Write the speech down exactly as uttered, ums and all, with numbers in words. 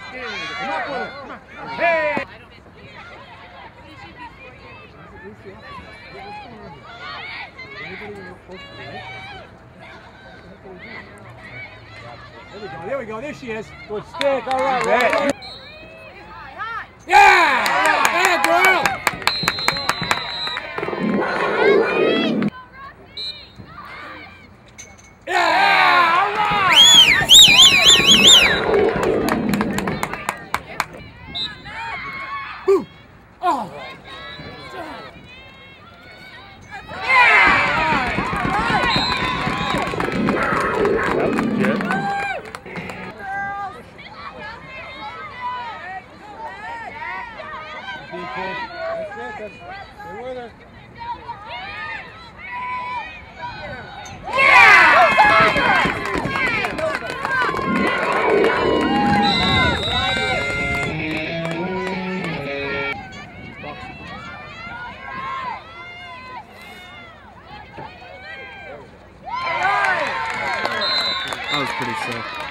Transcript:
Come up with it. Come on. Hey! There we go, there we go, there she is. Good stick, all right, right. Yeah! Yeah, girl! Yeah! All right! Boom! Oh! That was pretty sick.